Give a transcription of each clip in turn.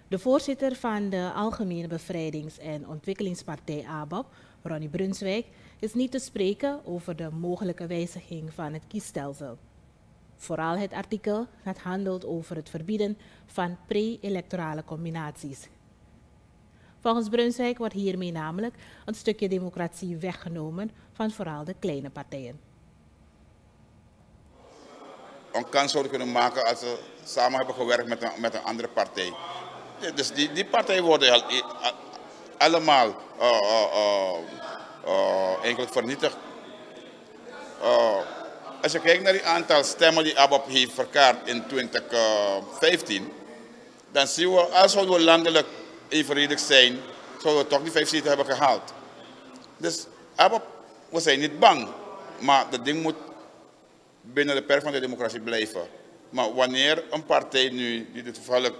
De voorzitter van de Algemene Bevrijdings- en Ontwikkelingspartij ABOP, Ronnie Brunswijk, is niet te spreken over de mogelijke wijziging van het kiesstelsel. Vooral het artikel dat handelt over het verbieden van pre-electorale combinaties. Volgens Brunswijk wordt hiermee namelijk een stukje democratie weggenomen van vooral de kleine partijen. Een kans zouden kunnen maken als ze samen hebben gewerkt met een andere partij. Dus die partijen worden allemaal eigenlijk vernietigd. Als je kijkt naar het aantal stemmen die ABOP heeft verkaard in 2015, dan zien we, als we landelijk evenredig zijn, zouden we toch die 5 zetels hebben gehaald. Dus ABOP, we zijn niet bang, maar dat ding moet binnen de perk van de democratie blijven. Maar wanneer een partij nu, die toevallig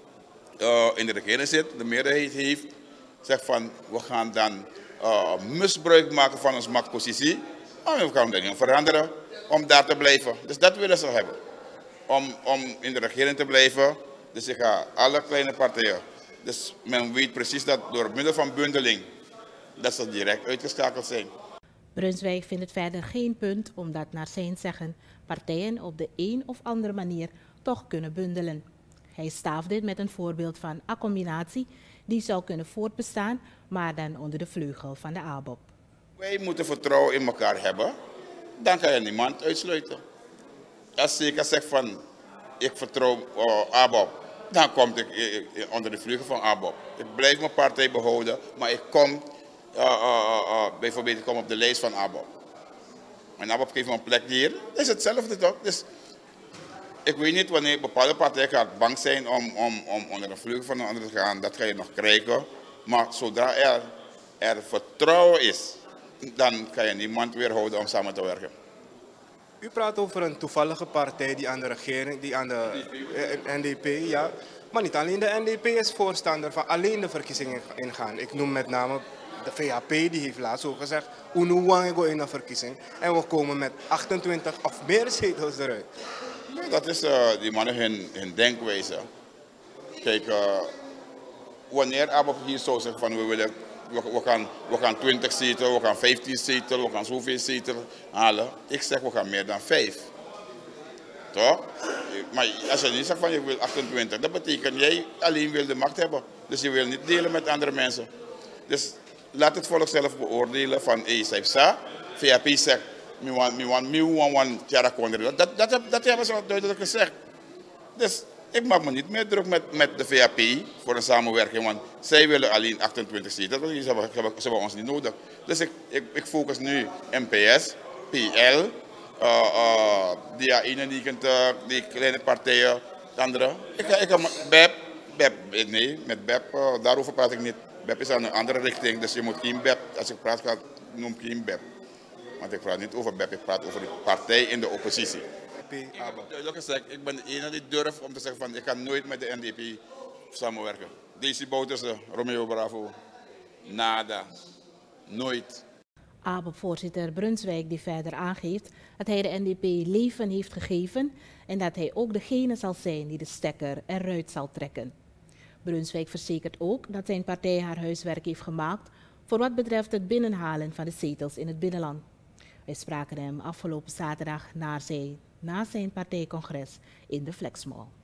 in de regering zit, de meerderheid heeft, zegt van we gaan dan misbruik maken van onze machtspositie, we gaan dingen veranderen om daar te blijven. Dus dat willen ze hebben. Om in de regering te blijven, dus ik ga alle kleine partijen. Dus men weet precies dat door middel van bundeling, dat ze direct uitgeschakeld zijn. Brunswijk vindt het verder geen punt omdat naar zijn zeggen partijen op de een of andere manier toch kunnen bundelen. Hij staaft dit met een voorbeeld van een combinatie die zou kunnen voortbestaan, maar dan onder de vleugel van de ABOP. Wij moeten vertrouwen in elkaar hebben, dan kan je niemand uitsluiten. Als ik zeg van ik vertrouw ABOP, dan kom ik onder de vleugel van ABOP. Ik blijf mijn partij behouden, maar ik kom bijvoorbeeld ik kom op de lijst van ABOP. En ABOP geeft me een plek hier, dat is hetzelfde toch? Dus ik weet niet wanneer bepaalde partijen gaan bang zijn om onder de vleugel van een ander te gaan, dat ga je nog krijgen. Maar zodra er vertrouwen is, dan kan je niemand weerhouden om samen te werken. U praat over een toevallige partij die aan de regering, die aan de NDP, ja. Maar niet alleen de NDP is voorstander van alleen de verkiezingen ingaan. Ik noem met name de VHP, die heeft laatst ook gezegd, Unuwang go in een verkiezing. En we komen met 28 of meer zetels eruit. Ja, dat is die mannen hun denkwijze. Kijk, wanneer ABOP hier zou zeggen van we gaan 20 zetels, we gaan 15 zetels, we gaan zoveel zetels halen. Ik zeg we gaan meer dan 5. Toch? Maar als je niet zegt van je wil 28, dat betekent jij alleen wil de macht hebben. Dus je wil niet delen met andere mensen. Dus laat het volk zelf beoordelen van Saipsa, VHP zegt, dat hebben ze al duidelijk gezegd. Dus ik maak me niet meer druk met de VHP voor een samenwerking, want zij willen alleen 28 zetels, ze hebben ons niet nodig. Dus ik focus nu MPS, PL, die 91, die kleine partijen, andere. Ik ga BEP, nee, met BEP, daarover praat ik niet. BEP is aan een andere richting, dus je moet geen BEP, als ik praat noem ik geen BEP. Want ik praat niet over BEP, ik praat over de partij in de oppositie. Ik heb duidelijk gezegd, ik ben de ene die durft om te zeggen van ik ga nooit met de NDP samenwerken. DC Bouterse, Romeo Bravo, nada, nooit. ABOP-voorzitter Brunswijk die verder aangeeft dat hij de NDP leven heeft gegeven en dat hij ook degene zal zijn die de stekker eruit zal trekken. Brunswijk verzekert ook dat zijn partij haar huiswerk heeft gemaakt voor wat betreft het binnenhalen van de zetels in het binnenland. Wij spraken hem afgelopen zaterdag na zijn partijcongres in de Flexmall.